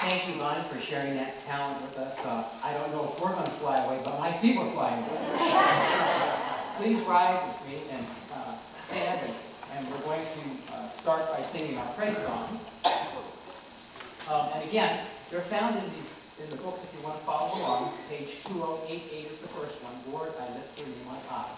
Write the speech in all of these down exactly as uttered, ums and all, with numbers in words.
Thank you, Lonnie, for sharing that talent with us. Uh, I don't know if we're going to fly away, but my feet are flying away. Please rise with me and uh, stand, and, and we're going to uh, start by singing our praise song. Um, and again, they're found in the, in the books if you want to follow along. Page two oh eight eight is the first one. Lord, I lift your name on high.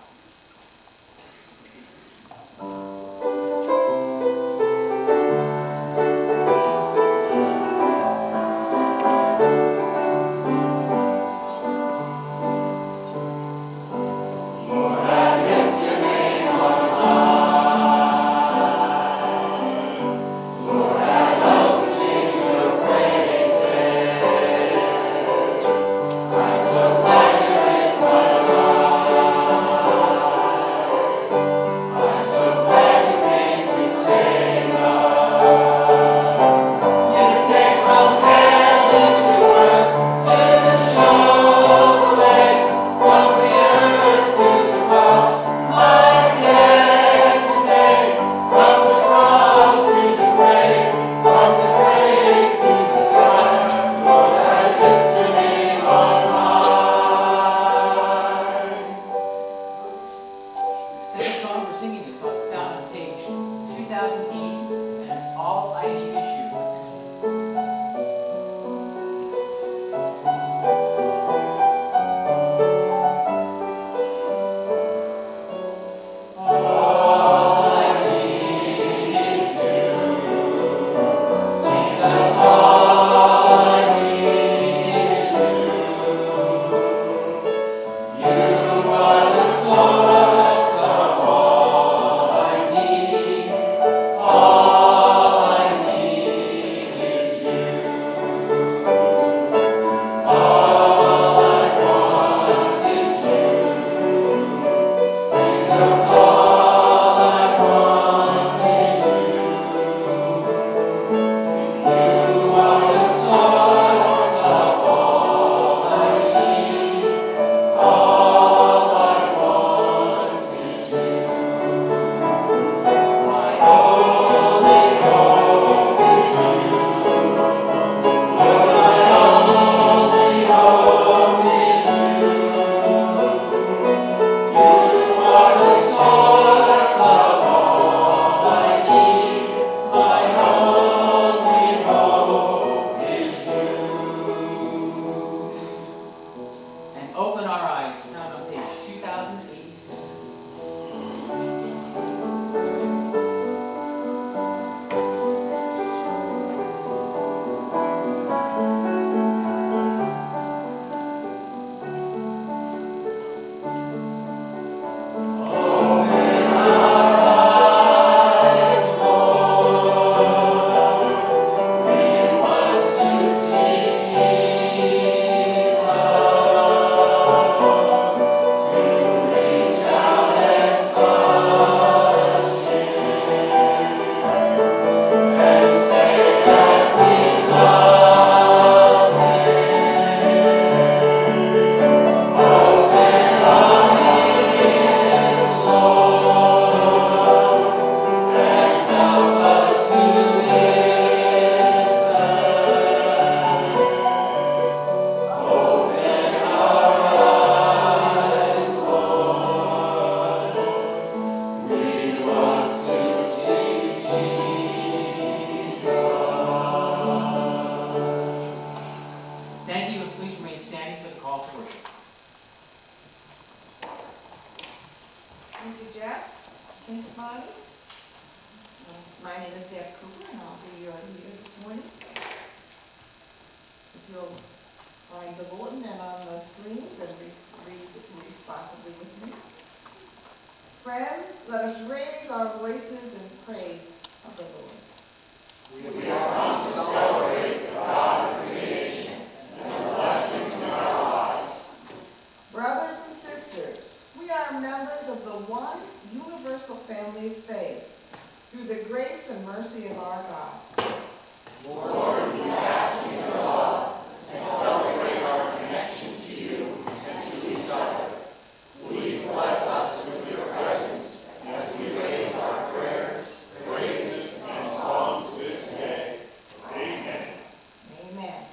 Amen.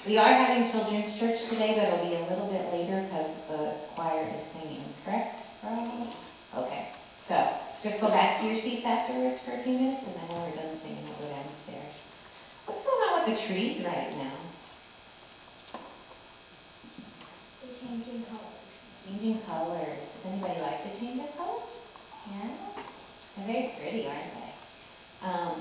We are having children's church today, but it'll be a little bit later because the choir is singing, correct? Right? Okay, so just go back to your seats afterwards for a few minutes, and then when we're done singing, we'll go downstairs. What's going on with the trees right now? They're changing colors. Changing colors. Does anybody like the change of colors? Yeah? They're very pretty, aren't they? Um,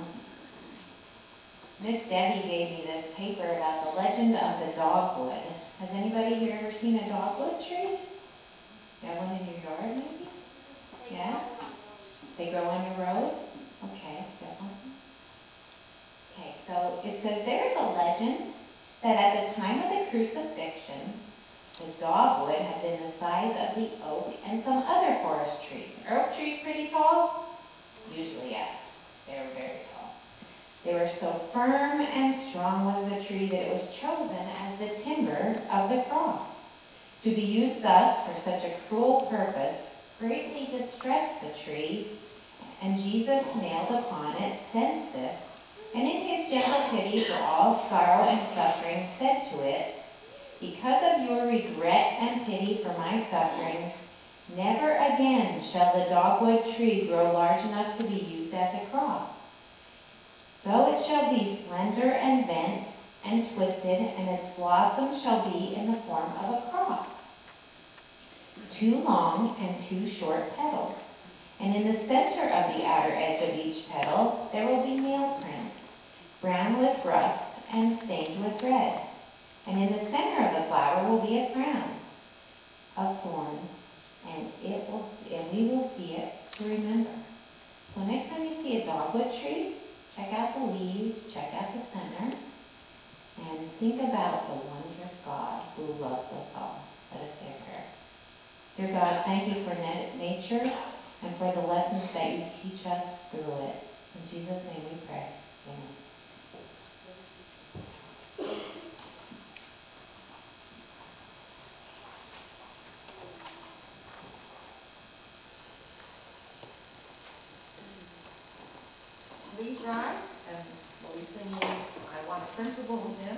Miss Debbie gave me this paper about the legend of the dogwood. Has anybody here ever seen a dogwood tree? You have one in your yard, maybe? Yeah? They grow on your road? Okay, got one. Okay, so it says there is a legend that at the time of the crucifixion, the dogwood had been the size of the oak and some other forest trees. Are oak trees pretty tall? Usually, yeah. They were very tall. They were so firm and strong was the tree that it was chosen as the timber of the cross. To be used thus for such a cruel purpose greatly distressed the tree, and Jesus nailed upon it sensed this, and in his gentle pity for all sorrow and suffering said to it, because of your regret and pity for my suffering, never again shall the dogwood tree grow large enough to be used as a cross. So it shall be slender and bent and twisted, and its blossom shall be in the form of a cross. Two long and two short petals. And in the center of the outer edge of each petal, there will be nail prints, brown with rust and stained with red. And in the center of the flower will be a crown of thorns, and it will, and we will see it to remember. So next time you see a dogwood tree, check out the leaves, check out the center, and think about the wondrous God who loves us all. Let us say a prayer. Dear God, thank you for nature and for the lessons that you teach us through it. In Jesus' name we pray. Amen. Please rise, and we'll be singing I Want a Principal Hymn.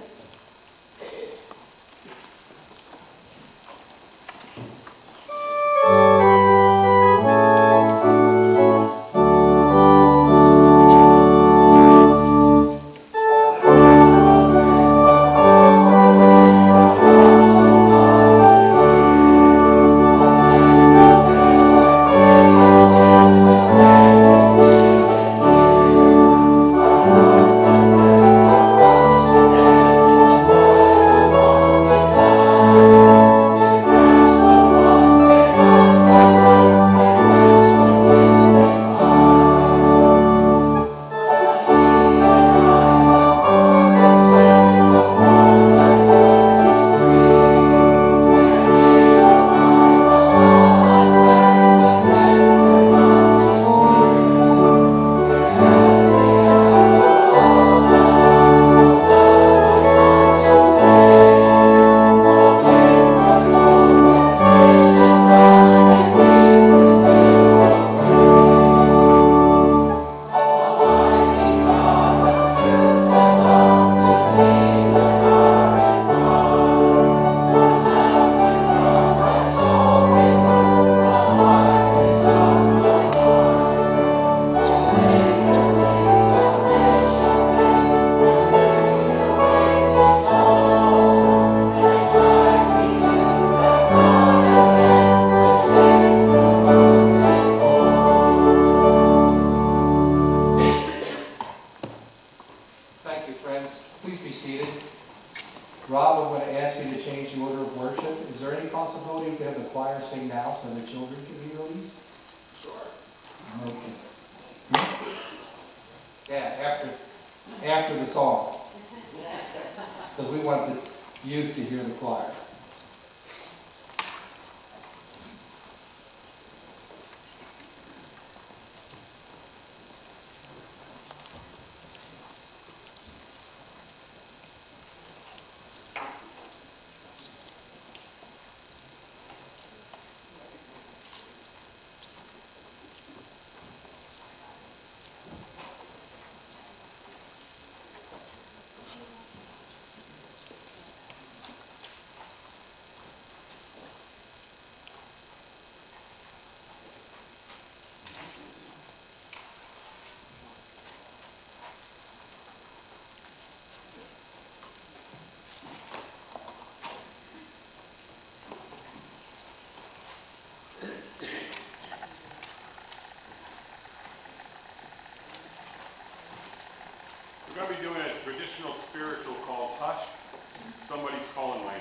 Hush, somebody's calling my name.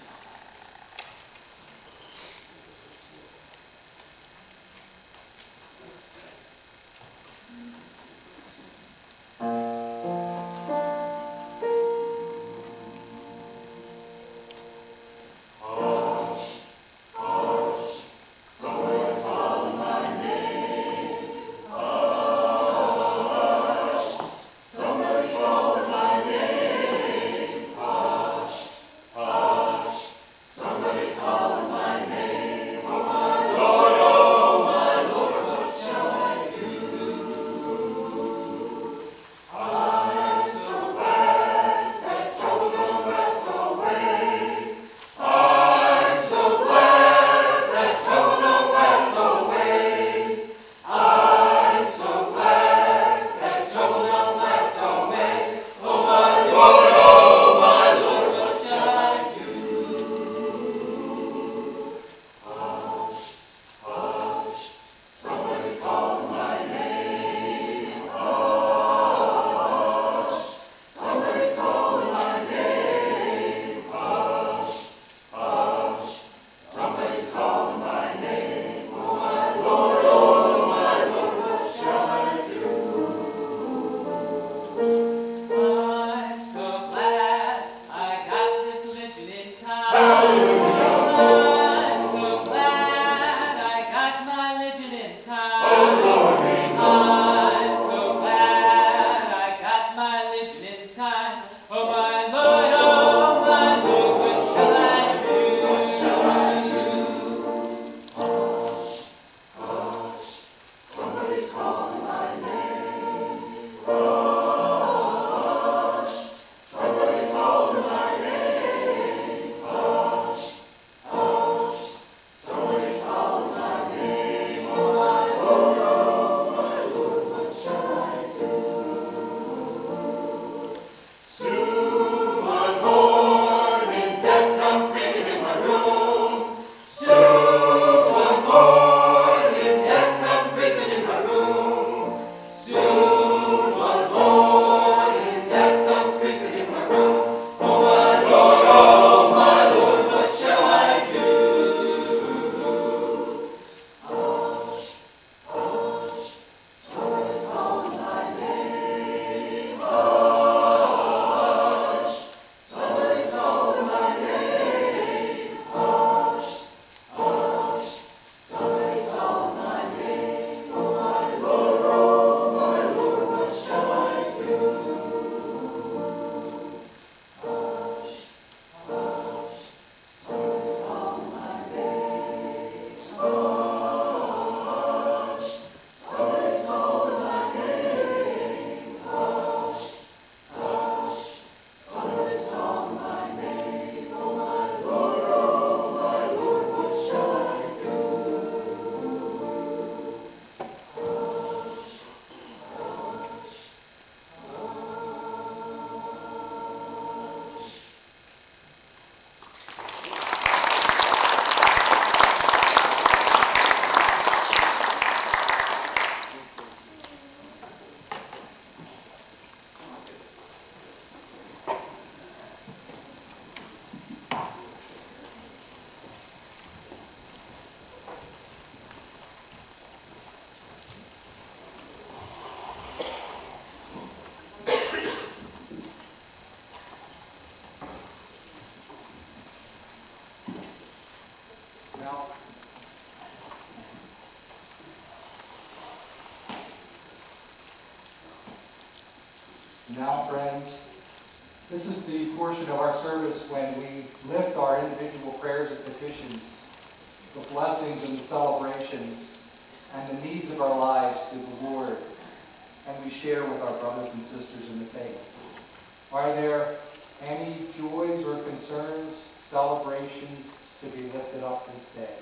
Now, friends, this is the portion of our service when we lift our individual prayers and petitions, the blessings and the celebrations, and the needs of our lives to the Lord, and we share with our brothers and sisters in the faith. Are there any joys or concerns, celebrations to be lifted up this day?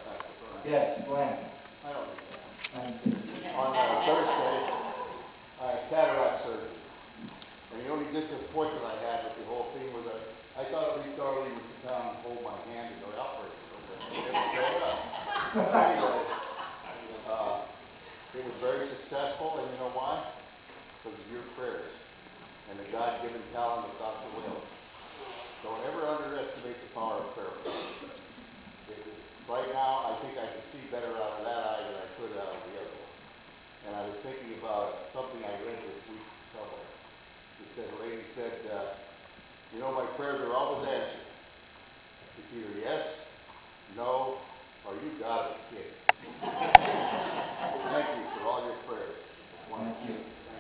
Yes, Glenn. I don't think so. Thank you. On uh, Thursday, I had cataract surgery. And the only disappointment I had with the whole thing was that I thought at least Darlene would sit down and hold my hand and go, operate a little bit. It was going up. But anyway, uh, it was very successful, and you know why? Because of your prayers and the God-given talent of Doctor Will. know my prayers are always answered. It's either yes, no, or you got it, kid. Thank you for all your prayers. Thank you.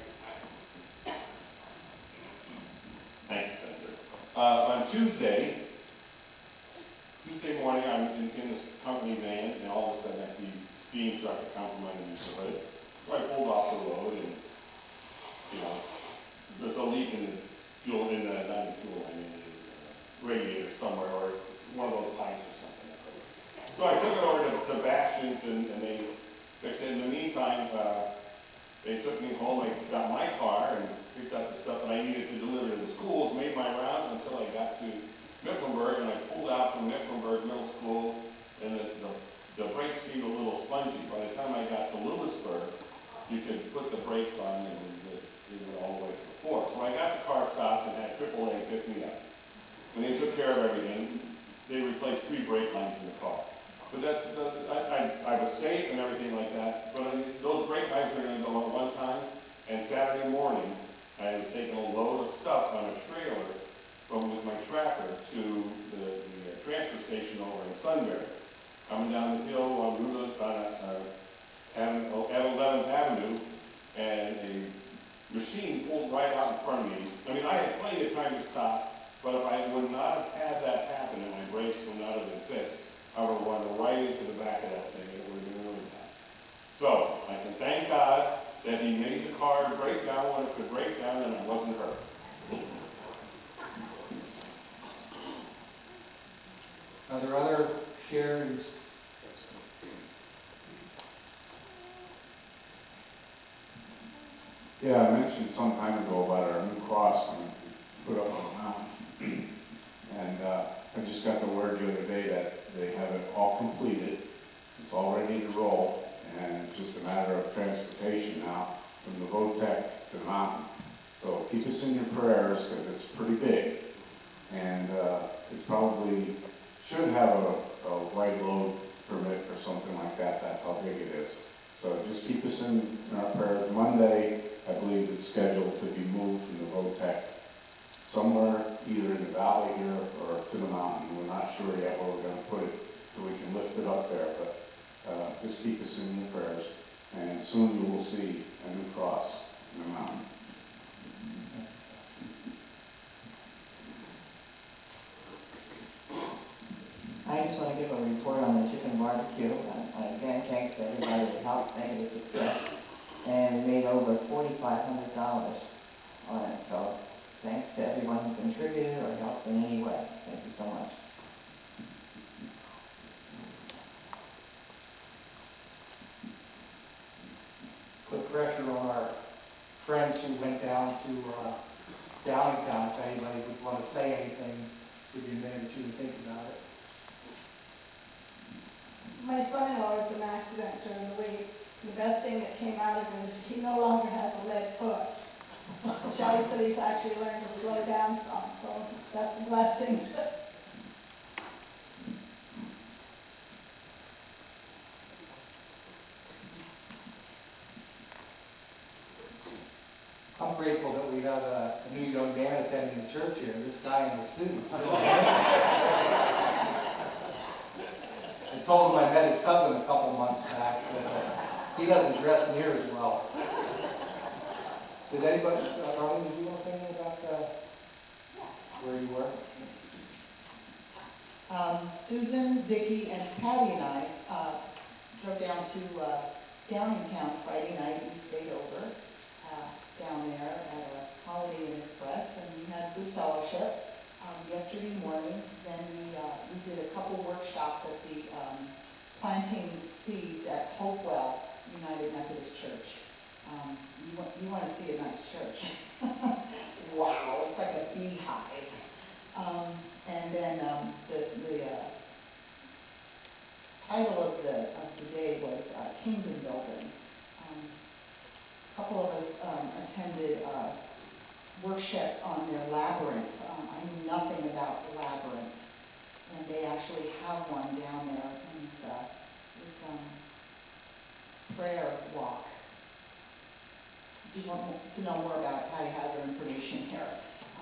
Thanks, Spencer. Uh, on Tuesday, Tuesday morning, I'm in, in this company van, and all of a sudden I see steam start to come from underneath the hood. So I pulled off the road, and, you know, there's a leak in the fuel, in the, not in the fuel, I mean, the uh, radiator somewhere, or one of those pipes or something. So I took it over to, to Bastions, and, and they fixed it. In the meantime, uh, they took me home, I got my car, and picked up the stuff that I needed to deliver to the schools, made my rounds until I got to Mifflinburg, and I pulled out from Mifflinburg Middle School, and the, the, the brakes seemed a little spongy. By the time I got to Lewisburg, you could put the brakes on, and it, it went all the way to the floor. So I got the car stopped and had triple A pick me up. When they took care of everything, they replaced three brake lines in the car. But that's, that's I, I, I was safe and everything like that, but I, those brake lines were going to go at one time, and Saturday morning, I was taking a load of stuff on a trailer from with my tractor to the, the uh, transfer station over in Sunbury. Coming down the hill on Route on uh, Avenue, at eleventh Avenue, and a machine pulled right out in front of me. I mean, I had plenty of time to stop, but if I would not have had that happen and my brakes would not have been fixed, I would have run right into the back of that thing, and it would have been really bad. So I can thank God that He made the car break down when it could break down, and I wasn't hurt. Are there other shares? Yeah, I mentioned some time ago about our new cross when we put up on the mountain. And uh, I just got the word the other day that they have it all completed. It's all ready to roll, and it's just a matter of transportation now from the Votech to the mountain. So keep us in your prayers, because it's pretty big. And uh, it's probably, should have a, a wide load permit or something like that. That's how big it is. So just keep us in, in our prayers. Monday, I believe, is scheduled to be moved from the Votech somewhere, either in the valley here or to the mountain. We're not sure yet where we're going to put it, so we can lift it up there. But uh, just keep us in your prayers, and soon you will see a new cross in the mountain. I just want to give a report on the chicken barbecue. Uh, again, thanks to everybody that helped make it a success. And we made over forty-five hundred dollars on it. So thanks to everyone who contributed or helped in any way. Thank you so much. Put pressure on our friends who went down to uh, Downingtown. If anybody would want to say anything, give you a minute or two to think about it. My son-in-law was in an accident during the week. The best thing that came out of it is he no longer has a lead foot. Shelley said he's actually learned to slow down some, so that's a blessing. I'm grateful that we have a, a new young man attending the church here, this guy in the suit. I told him I met his cousin a couple months back, but uh, he doesn't dress near as well. Did anybody, uh, Arlene, did you want to say anything about uh, where you were? Um, Susan, Vicki, and Patty and I uh, drove down to uh, Downingtown Friday night. We stayed over uh, down there at a Holiday Inn Express, and we had good fellowship. Um, yesterday morning, then we uh, we did a couple workshops at the um, planting seeds at Hopewell United Methodist Church. Um, you want you want to see a nice church? Wow, it's like a beehive. Um, and then um, the the uh, title of the of the day was uh, Kingdom Building. Um, a couple of us um, attended a workshop on their labyrinth. Um, I knew nothing about labyrinth, and they actually have one down there, and it's a it's, um, prayer walk. If you want to know more about it, Patty has her information here. Um, it's,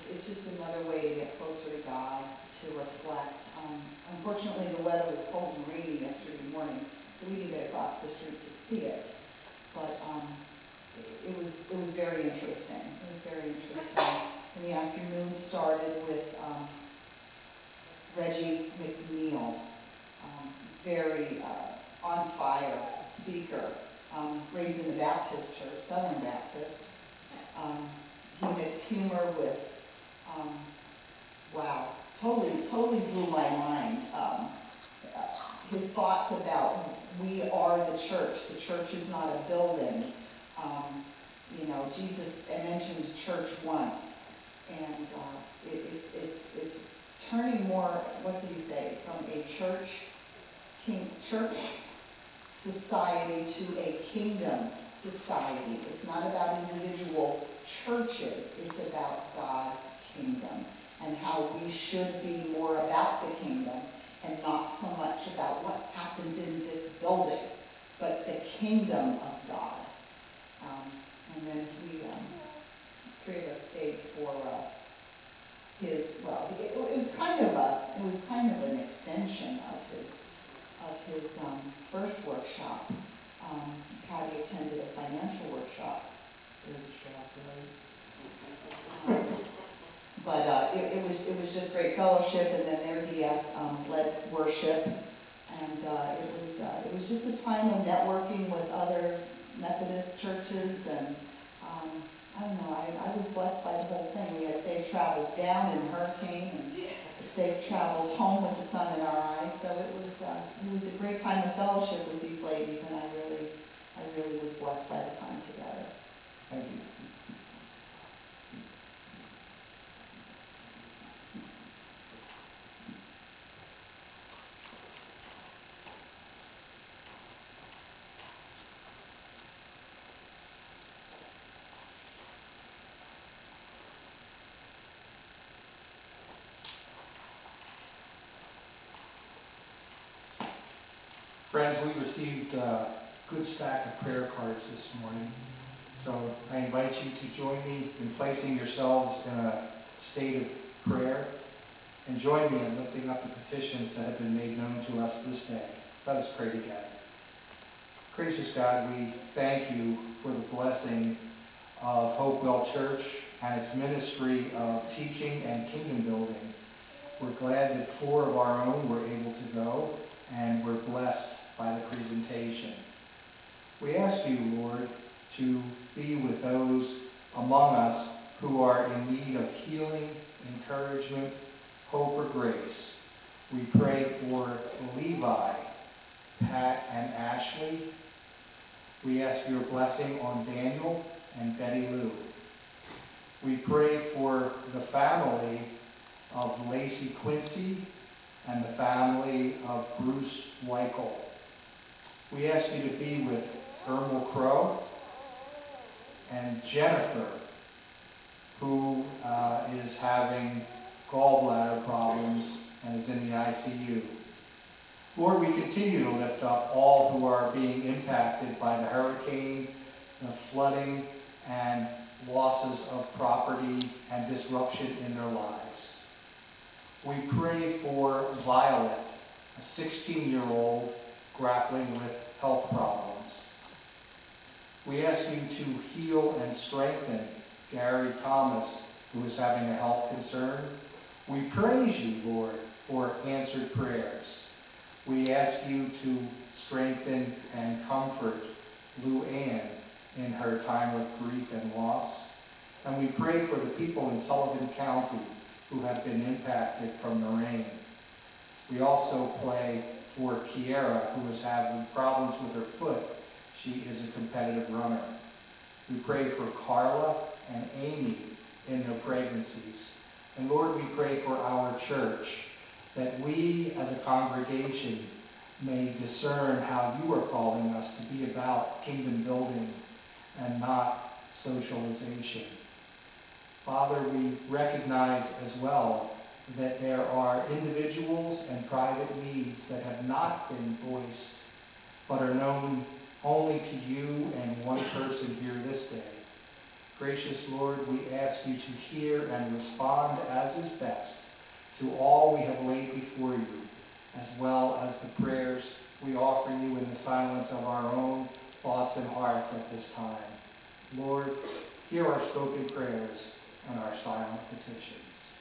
it's just another way to get closer to God, to reflect. Um, unfortunately, the weather was cold and rainy yesterday morning, so we didn't get across the street to see it. But um, it, it was it was very interesting. It was very interesting. And the afternoon started with um, Reggie McNeil, um, very uh, on fire speaker, um, raised in the Baptist Church, Southern Baptist. Um, he mixed humor with, um, wow, totally, totally blew my mind. Um, uh, his thoughts about we are the church. The church is not a building. Um, you know, Jesus mentioned church once, and uh, it, it, it, it's turning more, what did he say, from a church, king, church society to a kingdom society. It's not about individual churches, it's about God's kingdom and how we should be more about the kingdom and not so much about what happens in this building, but the kingdom of God. Um, and then we, um, three of us stayed for uh, his, well, it, it was kind of a, it was kind of an extension of his, of his um, first workshop. Um, Patty attended a financial workshop. It was a trap, really. Um, but uh, it, it was it was just great fellowship, and then their D S um, led worship, and uh, it was uh, it was just a time of networking with other Methodist churches, and um, I don't know, I, I was blessed by the whole thing. We had safe travels down in hurricane, and safe travels home with the sun in our eyes. So it was uh, it was a great time of fellowship with these ladies, and I really I really was blessed by the time together. Thank you. Friends, we received a good stack of prayer cards this morning. So I invite you to join me in placing yourselves in a state of prayer. And join me in lifting up the petitions that have been made known to us this day. Let us pray together. Gracious God, we thank you for the blessing of Hopewell Church and its ministry of teaching and kingdom building. We're glad that four of our own were able to go, and we're blessed by the presentation. We ask you, Lord, to be with those among us who are in need of healing, encouragement, hope, or grace. We pray for Levi, Pat, and Ashley. We ask your blessing on Daniel and Betty Lou. We pray for the family of Lacey Quincy and the family of Bruce Weichel. We ask you to be with Irma Crow and Jennifer, who uh, is having gallbladder problems and is in the I C U. Lord, we continue to lift up all who are being impacted by the hurricane, the flooding, and losses of property and disruption in their lives. We pray for Violet, a sixteen-year-old grappling with health problems. We ask you to heal and strengthen Gary Thomas, who is having a health concern. We praise you, Lord, for answered prayers. We ask you to strengthen and comfort Lou Ann in her time of grief and loss. And we pray for the people in Sullivan County who have been impacted from the rain. We also pray for Kiera, who is having problems with her foot. She is a competitive runner. We pray for Carla and Amy in their pregnancies. And Lord, we pray for our church, that we as a congregation may discern how you are calling us to be about kingdom building and not socialization. Father, we recognize as well that there are individuals and private needs that have not been voiced, but are known only to you and one person here this day. Gracious Lord, we ask you to hear and respond as is best to all we have laid before you, as well as the prayers we offer you in the silence of our own thoughts and hearts at this time. Lord, hear our spoken prayers and our silent petitions.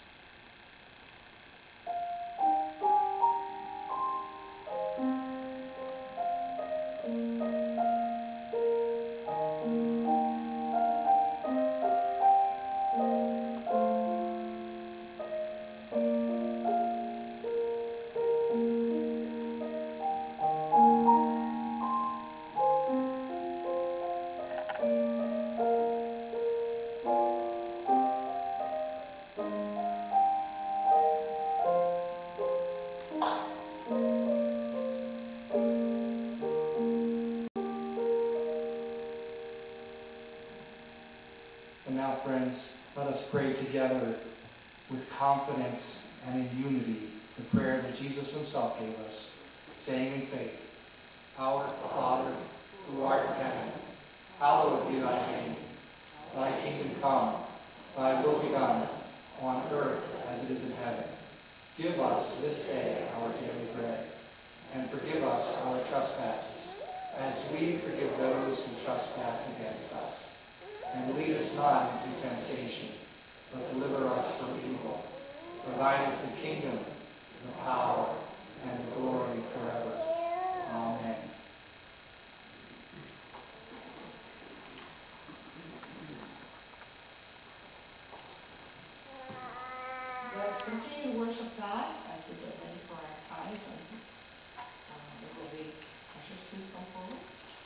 And now, friends, let us pray together with confidence and in unity the prayer that Jesus himself gave us, saying in faith, Our Father, who art in heaven, hallowed be thy name. Thy kingdom come, thy will be done, on earth as it is in heaven. Give us this day our daily bread, and forgive us our trespasses, as we forgive those who trespass against us. And lead us not into temptation, but deliver us from evil. For thine is the kingdom, the power, and the glory forever. Amen. Let's continue to worship God as we get ready for our tithes, and um, it will be precious. Please come forward.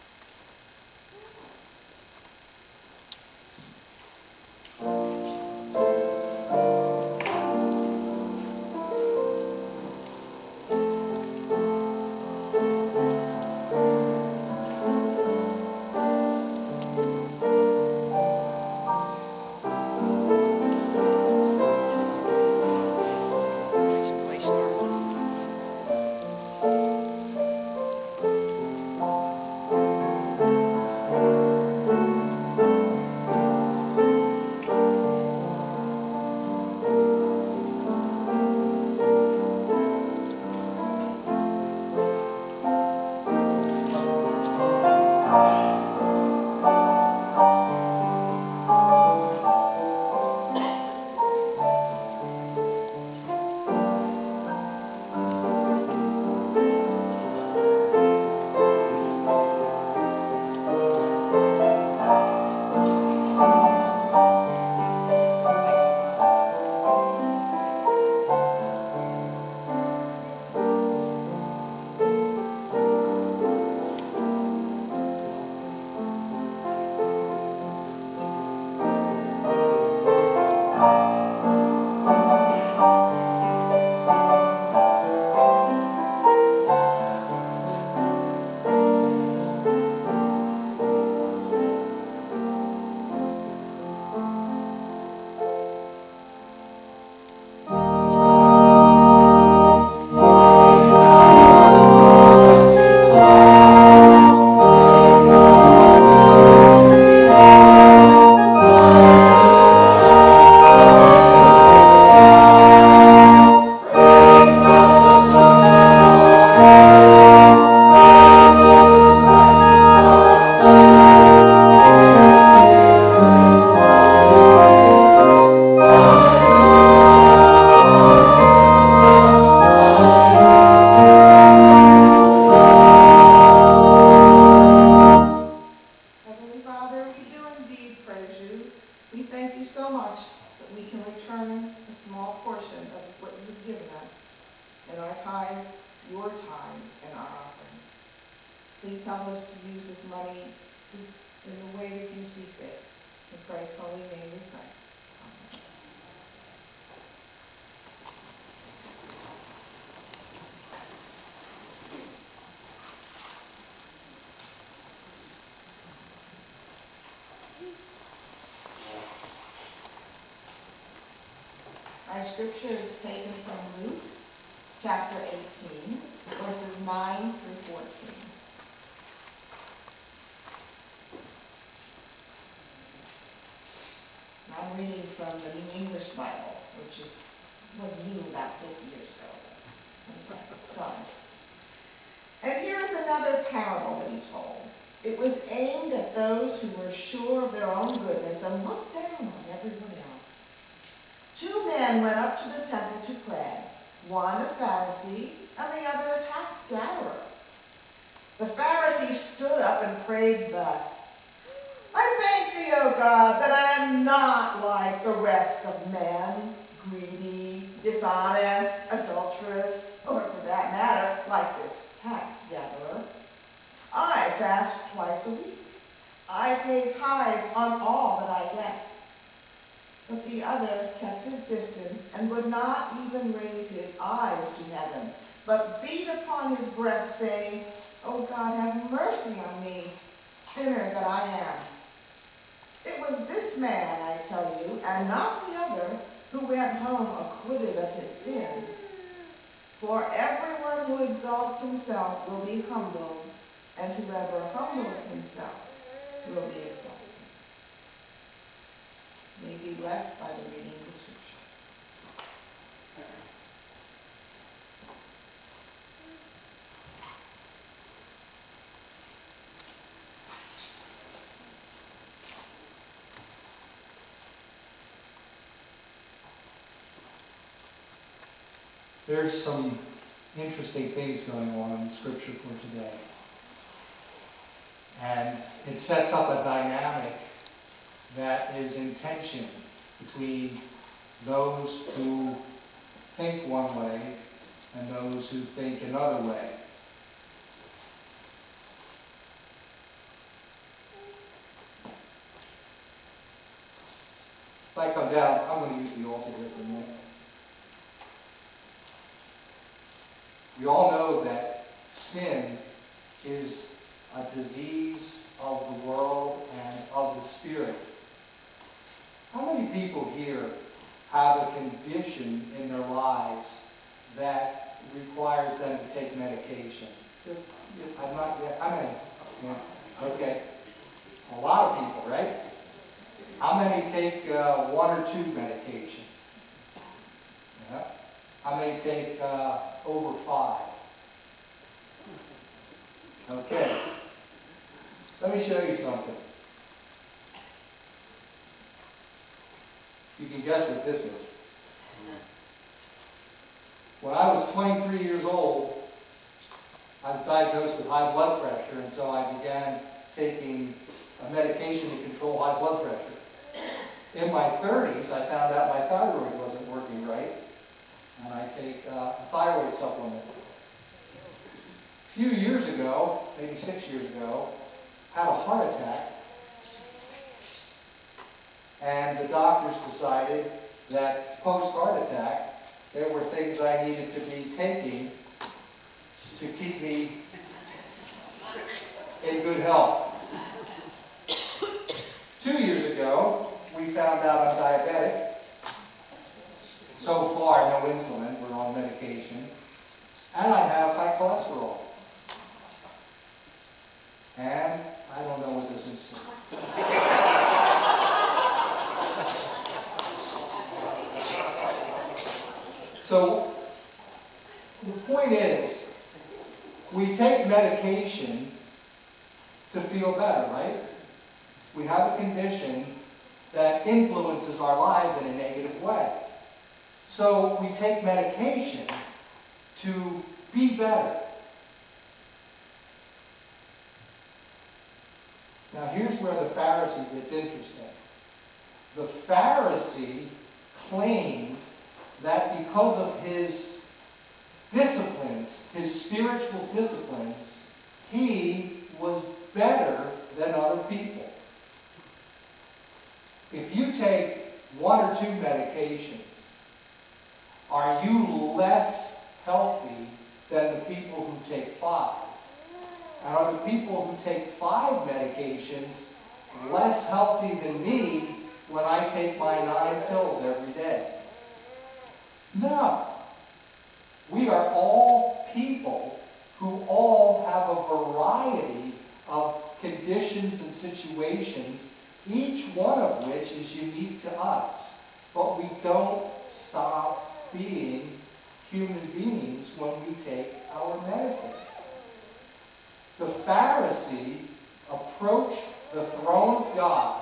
Please help us to use this money to, in the way that you see fit. In Christ's holy name we pray. Amen. Our scripture is taken from Luke chapter eighteen, verses nine through fourteen. I'm reading from the New English Bible, which is, was new about fifty years ago. Sorry. And here's another parable that he told. It was aimed at those who were sure of their own goodness and looked down on everyone else. Two men went up to the temple to pray, one a Pharisee and the other a tax gatherer. The Pharisee stood up and prayed thus, I thank thee, O God, that I am not like the rest of men, greedy, dishonest, adulterous, or for that matter, like this tax gatherer. I fast twice a week. I pay tithes on all that I get. But the other kept his distance and would not even raise his eyes to heaven, but beat upon his breast, saying, O God, have mercy on me, sinner that I am. It was this man, I tell you, and not the other, who went home acquitted of his sins. For everyone who exalts himself will be humbled, and whoever humbles himself will be exalted. May be blessed by the reading of the scripture. There's some interesting things going on in the scripture for today. And it sets up a dynamic that is in tension between those who think one way and those who think another way. If I come down, I'm going to use the altar here for a minute. We all know that sin is a disease of the world and of the spirit. How many people here have a condition in their lives that requires them to take medication? Just, I'm not yet, I'm in. Yeah, okay. A lot of people, right? How many take uh, one or two medications? Yeah. How many take uh, over five? Okay. Let me show you something. You can guess what this is. When I was twenty-three years old, I was diagnosed with high blood pressure, and so I began taking a medication to control high blood pressure. In my thirties, I found out my thyroid wasn't working right, and I take uh, a thyroid supplement. A few years ago, maybe six years ago, I had a heart attack, and the doctors decided that post-heart attack, there were things I needed to be taking to keep me in good health. Two years ago, we found out I'm diabetic. So far, no insulin, we're on medication. And I have high cholesterol. And I don't know what this is. So, the point is, we take medication to feel better, right? We have a condition that influences our lives in a negative way. So we take medication to be better. Now here's where the Pharisee gets interesting. The Pharisee claimed that because of his disciplines, his spiritual disciplines, he was better than other people. If you take one or two medications, are you less healthy than the people who take five? And are the people who take five medications less healthy than me when I take my nine pills every day? No. We are all people who all have a variety of conditions and situations each one of which is unique to us. But we don't stop being human beings when we take our medicine. The Pharisee approached the throne of God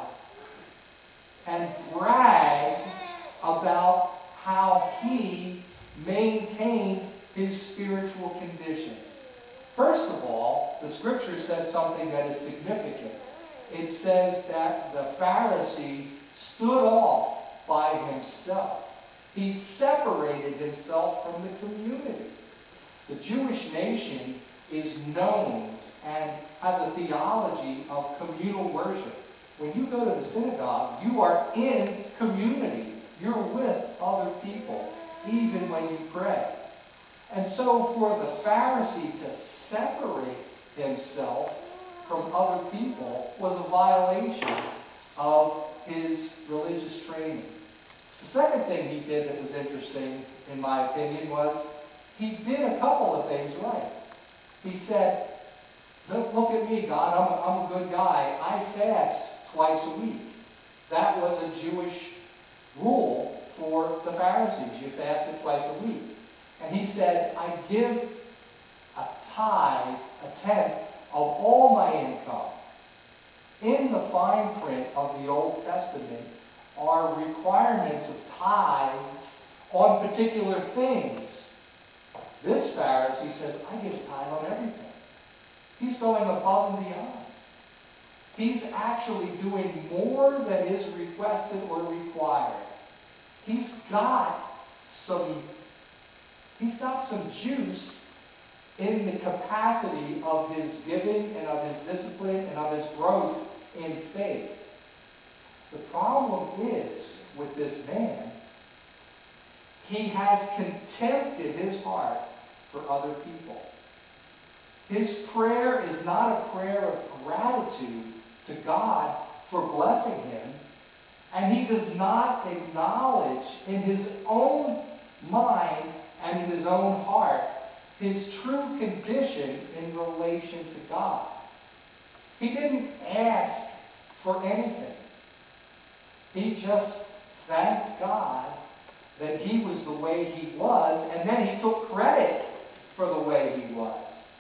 and bragged about how he maintained his spiritual condition. First of all, the scripture says something that is significant. It says that the Pharisee stood off by himself. He separated himself from the community. The Jewish nation is known and has a theology of communal worship. When you go to the synagogue, you are in community. You're with other people, even when you pray. And so for the Pharisee to separate himself from other people was a violation of his religious training. The second thing he did that was interesting, in my opinion, was he did a couple of things right. He said, look, look at me, God, I'm a, I'm a good guy. I fast twice a week. That was a Jewish rule for the Pharisees. You fasted twice a week. And he said, I give a tithe, a tenth of all my income. In the fine print of the Old Testament are requirements of tithes on particular things. This Pharisee says, I give tithe on everything. He's going above and beyond. He's actually doing more than is requested or required. He's got some, he's got some juice in the capacity of his giving and of his discipline and of his growth in faith. The problem is with this man, he has contempt in his heart for other people. His prayer is not a prayer of gratitude to God for blessing him, and he does not acknowledge in his own mind and in his own heart his true condition in relation to God. He didn't ask for anything. He just thanked God that he was the way he was, and then he took credit for the way he was.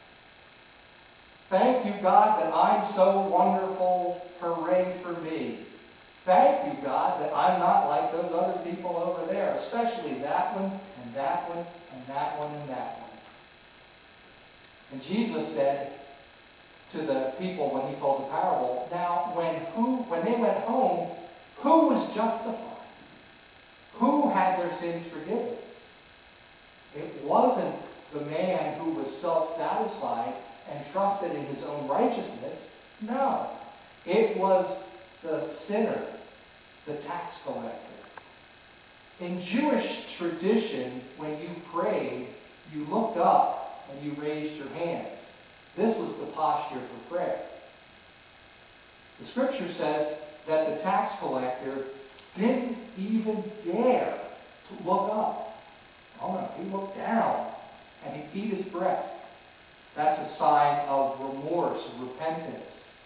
Thank you, God, that I'm so wonderful. Hooray for me. Thank you, God, that I'm not like those other people over there, especially that one, and that one, and that one, and that one. And Jesus said to the people when he told the parable, now, when who, when they went home, who was justified? Who had their sins forgiven? It wasn't the man who was self-satisfied and trusted in his own righteousness. No. It was the sinner, the tax collector. In Jewish tradition, when you prayed, you looked up and you raised your hands. This was the posture for prayer. The scripture says that the tax collector didn't even dare to look up. Oh no, he looked down and he beat his breast. That's a sign of remorse, repentance.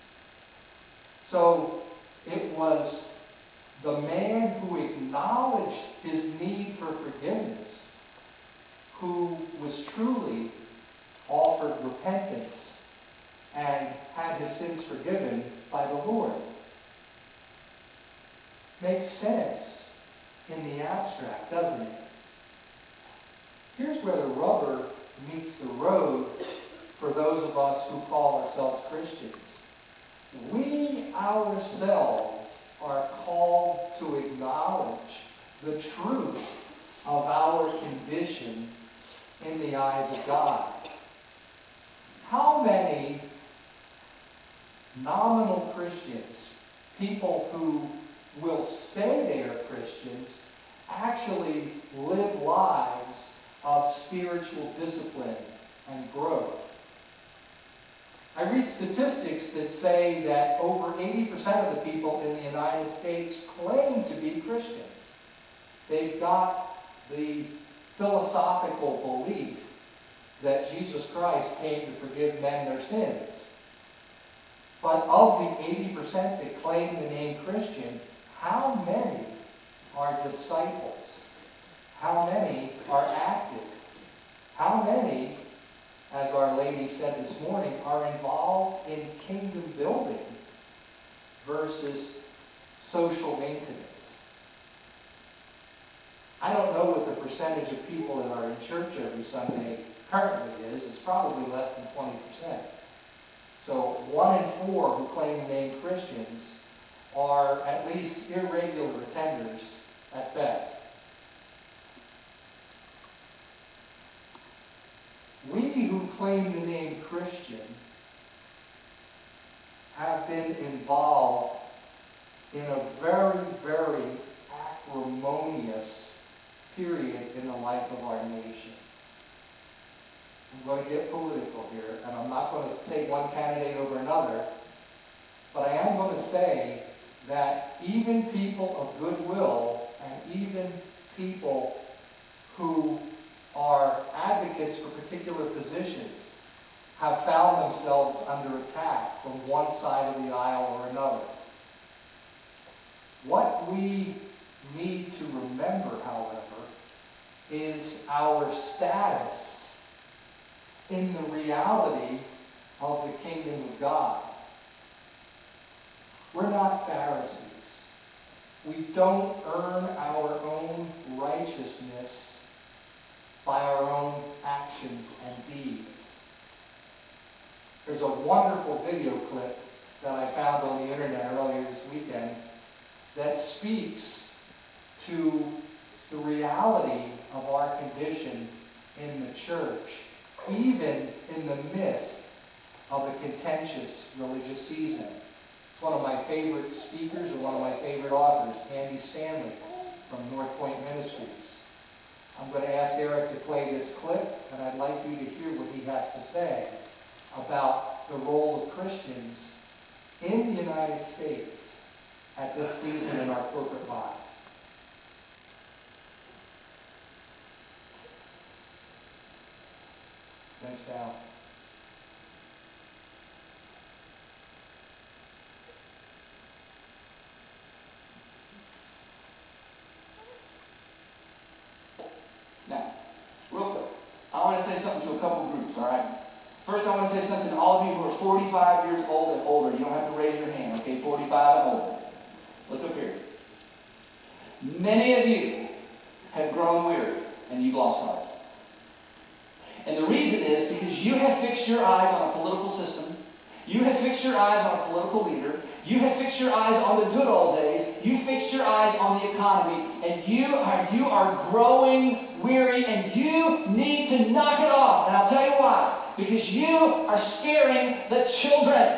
So it was the man who acknowledged his need for forgiveness who was truly offered repentance and had his sins forgiven by the Lord. Makes sense in the abstract, doesn't it? Here's where the rubber meets the road for those of us who call ourselves Christians. We ourselves are called to acknowledge the truth of our condition in the eyes of God. How many nominal Christians, people who will say they are Christians, actually live lives of spiritual discipline and growth? I read statistics that say that over eighty percent of the people in the United States claim to be Christians. They've got the philosophical belief that Jesus Christ came to forgive men their sins. But of the eighty percent that claim the name Christian, how many are disciples? How many are active? How many, as Our Lady said this morning, are involved in kingdom building versus social maintenance? I don't know what the percentage of people that are in church every Sunday currently is. It's probably less than twenty percent. So one in four who claim the name Christians are at least irregular attenders at best. We who claim the name Christian have been involved in a very, very acrimonious period in the life of our nation. I'm going to get political here, and I'm not going to take one candidate over another, but I am going to say that even people of goodwill and even people who are advocates for particular positions have found themselves under attack from one side of the aisle or another. What we need to remember, however, is our status in the reality of the kingdom of God. We're not Pharisees. We don't earn our own righteousness by our own actions and deeds. There's a wonderful video clip that I found on the internet earlier this weekend that speaks to the reality of our condition in the church, even in the midst of a contentious religious season. It's one of my favorite speakers and one of my favorite authors, Andy Stanley from North Point Ministries. I'm going to ask Eric to play this clip, and I'd like you to hear what he has to say about the role of Christians in the United States at this season in our corporate lives. Thanks, Al. Now, real quick, I want to say something to a couple groups, all right? First, I want to say something to all of you who are forty-five years old and older. You don't have to raise your hand, okay? forty-five and older. Look up here. Many of you have grown weary and you've lost heart. And the reason is because you have fixed your eyes on a political system. You have fixed your eyes on a political leader. You have fixed your eyes on the good old days. You fixed your eyes on the economy. And you are, you are growing weary and you need to knock it off. And I'll tell you why. Because you are scaring the children.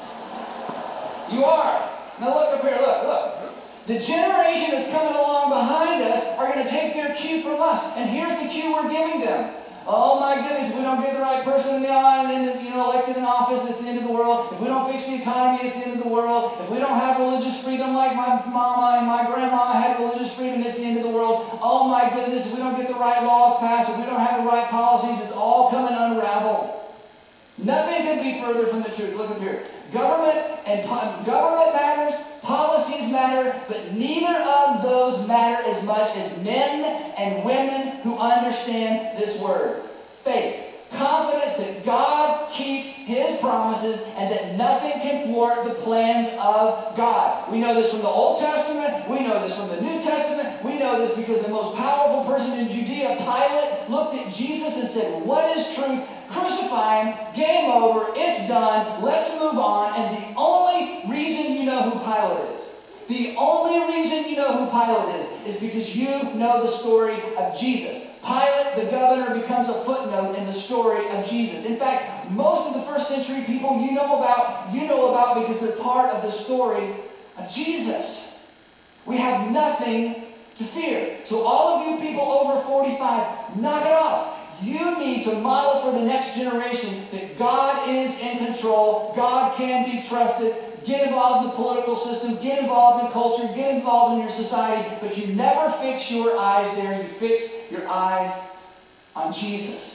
You are. Now look up here. Look, look. The generation that's coming along behind us are going to take their cue from us. And here's the cue we're giving them. Oh my goodness, if we don't get the right person in the aisle and, you know, elected in office, it's the end of the world. If we don't fix the economy, it's the end of the world. If we don't have religious freedom like my mama and my grandma had religious freedom, it's the end of the world. Oh my goodness, if we don't get the right laws passed, if we don't have the right policies, it's all coming unraveled. Nothing could be further from the truth. Look up here. Government and government matters, policies matter, but neither of those matter as much as men and women who understand this word. Faith. Confidence that God keeps His promises and that nothing can thwart the plans of God. We know this from the Old Testament. We know this from the New Testament. We know this because the most powerful person in Judea, Pilate, looked at Jesus and said, "What is truth? Crucify Him. Game over. It's done. Let's move on." And the only reason you know who Pilate is, the only reason you know who Pilate is, is because you know the story of Jesus. Pilate, the governor, becomes a footnote in the story of Jesus. In fact, most of the first century people you know about, you know about because they're part of the story of Jesus. We have nothing to fear. So all of you people over forty-five, knock it off. You need to model for the next generation that God is in control, God can be trusted. Get involved in the political system, get involved in culture, get involved in your society, but you never fix your eyes there. You fix your eyes on Jesus.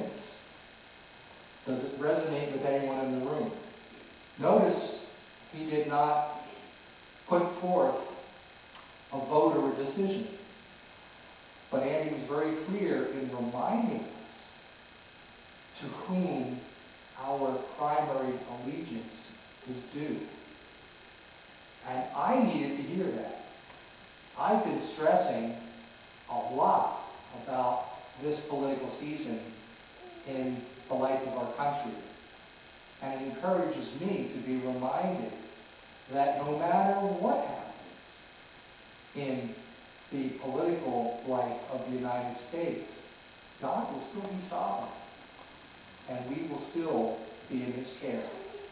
statements? Does it resonate with anyone in the room? Notice he did not put forth a vote or a decision. But Andy was very clear in reminding us to whom our primary allegiance is due. And I needed to hear that. I've been stressing a lot about this political season in the life of our country. And it encourages me to be reminded that no matter what happens in the political life of the United States, God will still be sovereign, and we will still be in his care.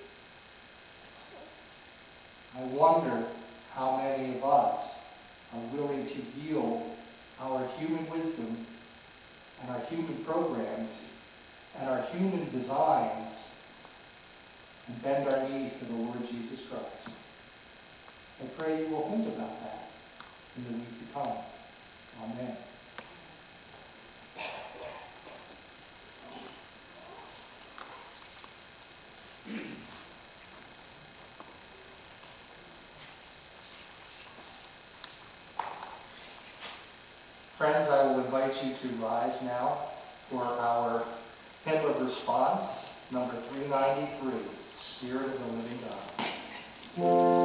I wonder how many of us are willing to yield our human wisdom and our human programs and our human designs and bend our knees to the Lord Jesus Christ. I pray you will think about that in the week to come. Amen. Friends, I will invite you to rise now for our hymn of response, number three ninety-three, Spirit of the Living God.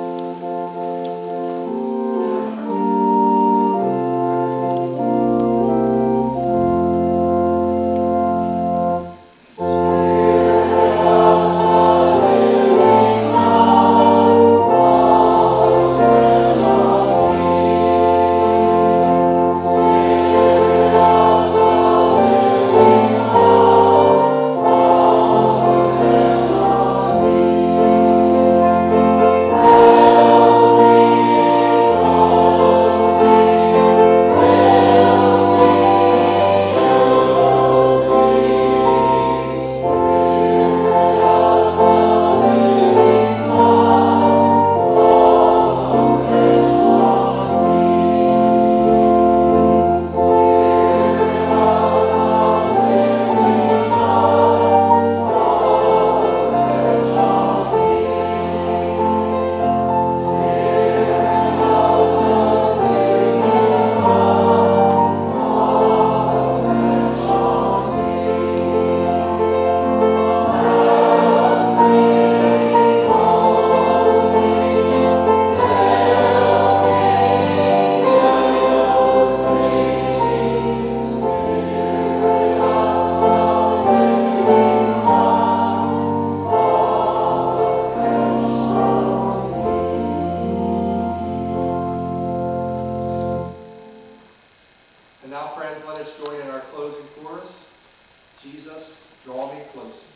And now, friends, let us join in our closing chorus. Jesus, draw me close.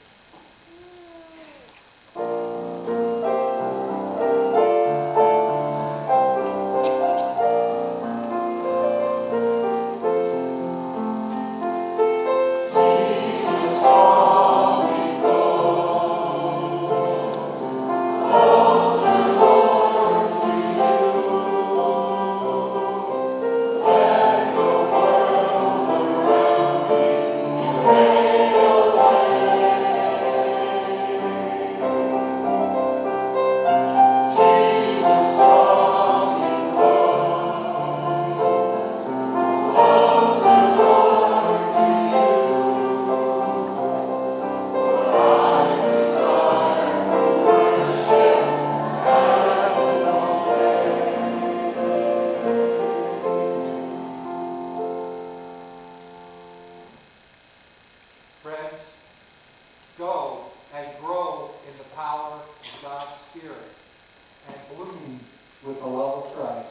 Friends, go and grow in the power of God's Spirit and bloom with the love of Christ.